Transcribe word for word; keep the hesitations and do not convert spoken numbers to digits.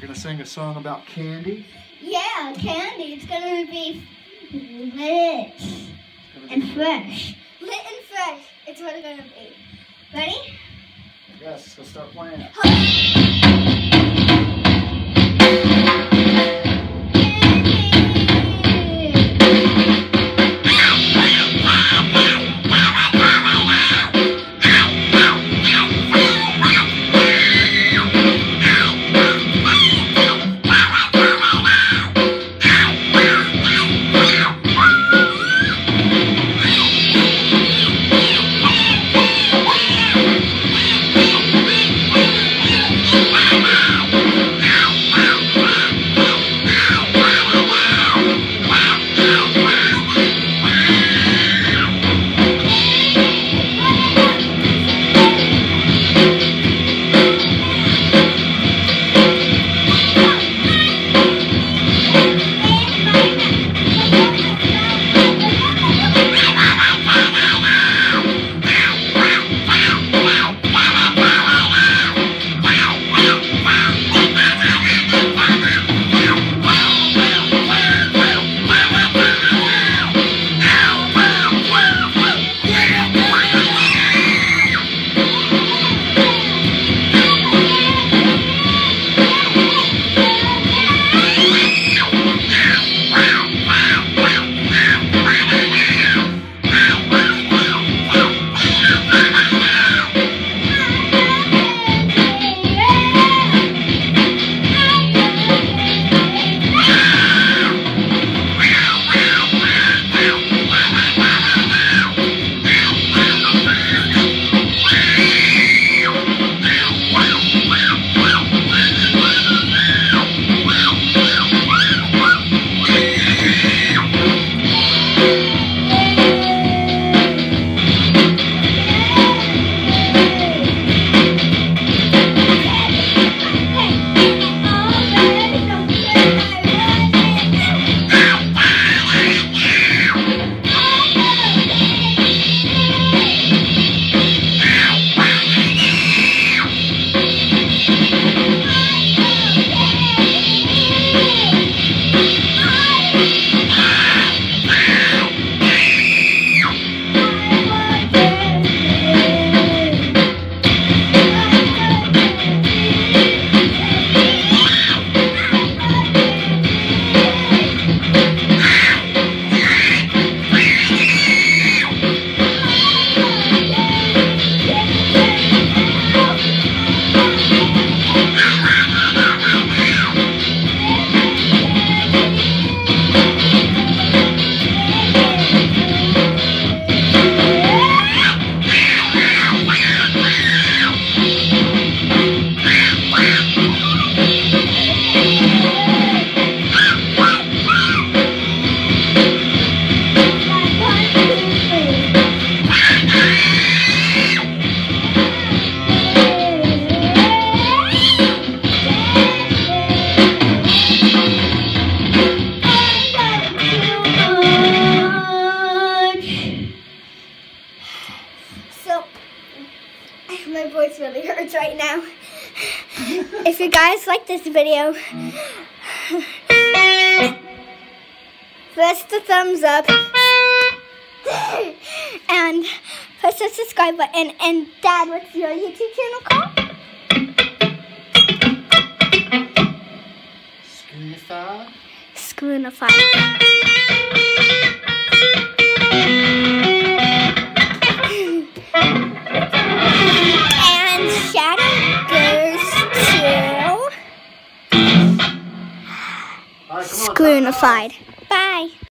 You're gonna sing a song about candy? Yeah, candy. It's gonna be lit and fresh. Lit and fresh. It's what it's gonna be. Ready? Yes, let's start playing. My voice really hurts right now. If you guys like this video, press the thumbs up and press the subscribe button. And Dad, what's your YouTube channel called? Spoonified. Spoonified. Spoonified. Bye.